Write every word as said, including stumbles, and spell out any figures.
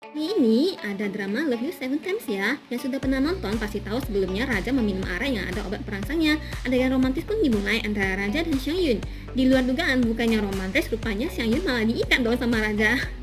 Ini ada drama Love You Seven Times ya. Yang sudah pernah nonton pasti tahu sebelumnya Raja meminum arang yang ada obat perangsangnya. Adegan romantis pun dimulai antara Raja dan Xiang Yun. Di luar dugaan, bukannya romantis, rupanya Xiang Yun malah diikat dong sama Raja.